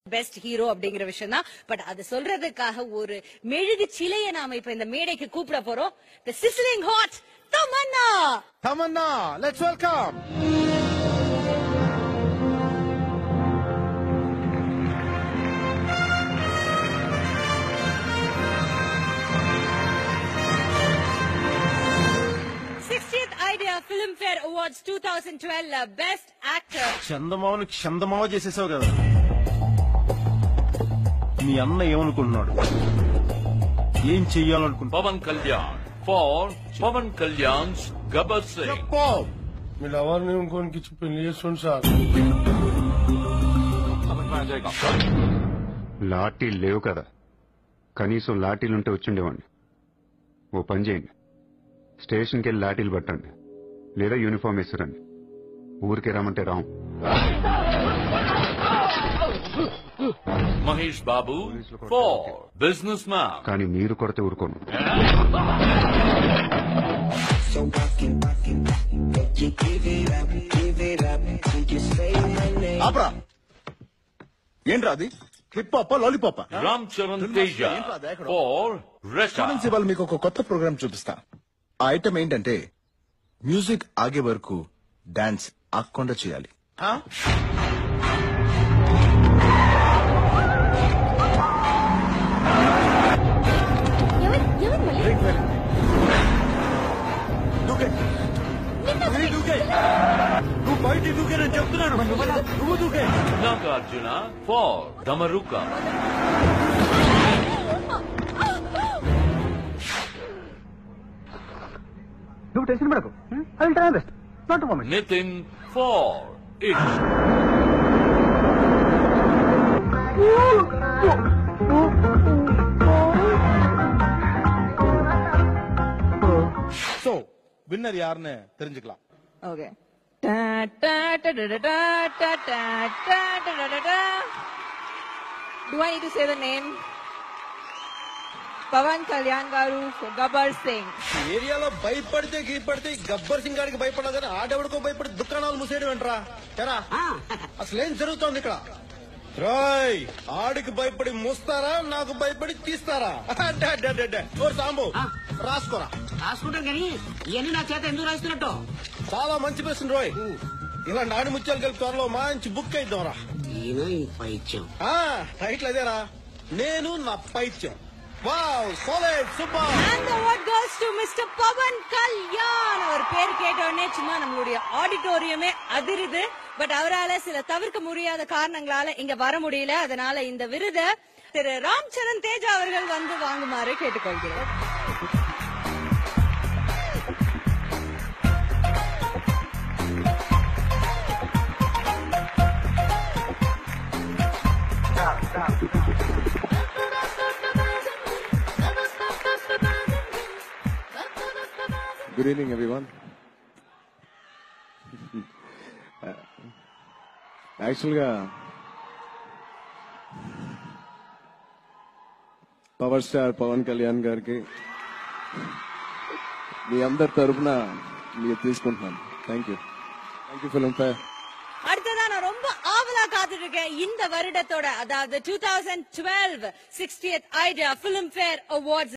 Best hero அப்படிங்கிற விஷயம் தான். பட் அது சொல்றதுக்காக ஒரு மெழுகு சிலையை நாம இப்ப இந்த மேடைக்கு கூப்பிட போறோம். The sizzling hot Tamanna. Tamanna, let's welcome. Idea Filmfare Awards 2012 Best Actor. చందమామని చందమామ చేసేసావు కదా. మీ అన్న ఏమనుకుంటున్నాడు, ఏం చెయ్యాలనుకుంటున్నా? పవన్ కళ్యాణ్ ఫర్ పవన్ కళ్యాణ్స్ గబ్బర్ సింగ్. మీరు ఎవరిని ఇంకోనికి ఇచ్చి పెళ్లి చేస్తుంది సార్. లాఠీలు లేవు కదా, కనీసం లాఠీలుంటే వచ్చిండేవాడిని. ఓ పని చేయండి, స్టేషన్కి వెళ్ళి లాఠీలు పట్టండి, లేదా యూనిఫామ్ వేసురండి. ఊరికే రమ్మంటే రాం. Mahesh Babu for businessman. కానీ మీరు కొడితే ఊరుకోను. ఆపరా, ఏంట్రా అది? Hip hop lollipop? Ram Charan Teja for రెషా. ఇవాళ మీకు ఒక కొత్త ప్రోగ్రామ్ చూపిస్తా. ఆ ఐటమ్ ఏంటంటే మ్యూజిక్ ఆగే వరకు డాన్స్ ఆగకుండా చేయాలి. నువ్వు బయట దూకేనని చెప్తున్నాను, నువ్వు దూకే. నాగార్జున ఫర్ ధమరుక. నువ్వు టెన్షన్ పడకు, I will try best. Not a moment. Nithin for it. So winner యారుன்னு தெரிஞ்சுக்கலாம். Okay. Do I need to say the name? Pawan Kalyan గారు గబ్బర్ సింగ్. ఏరియాలో భయపడితే గీపడితే గబ్బర్ సింగ్ గారికి భయపడదు కానీ ఆడెవడికో భయపడి దుకాణాలు మూసేయడం ఏంట్రా? అసలు ఏం జరుగుతోంది ఇక్కడ? రాయ్, ఆడికి భయపడి మూస్తారా, నాకు భయపడి తీస్తారా? సాంబు రాసుకోరా. రాసుకుంటాను కానీ ఇవన్నీ నా చేత ఎందుకు రాస్తున్నట్టు? చాలా మంచి ప్రశ్న రోయ్. ఇలాంటి ఆడి ముత్యాలు కలిపి త్వరలో మంచి బుక్ అయిద్దాంరా. పైత్యం టైటిల్ అదేరా, నేను నా పైత్యం. Wow, solid, super. And the award goes to Mr. Pawan Kalyan. அவர் பேர் கேட்டோடனே சும்மா நம்மளுடைய ஆடிட்டோரியமே அதிருது. பட் அவரால சில தவிர்க்க முடியாத காரணங்களால இங்க வர முடியல. அதனால இந்த விருதை திரு ராம் சரண் தேஜா அவர்கள் வந்து வாங்குமாறு கேட்டுக்கொள்கிறோம். Good evening, everyone. యాక్చువల్గా పవర్ స్టార్ పవన్ కళ్యాణ్ గారికి మీ అందరి తరఫున మీరు తీసుకుంటున్నాను. Thank you Filmfare. அடுத்ததா நான் ரொம்ப ஆவலா காத்துட்டு இருக்கேன் இந்த வருடத்தோட, அதாவது 2012 60th Idea Filmfare Awards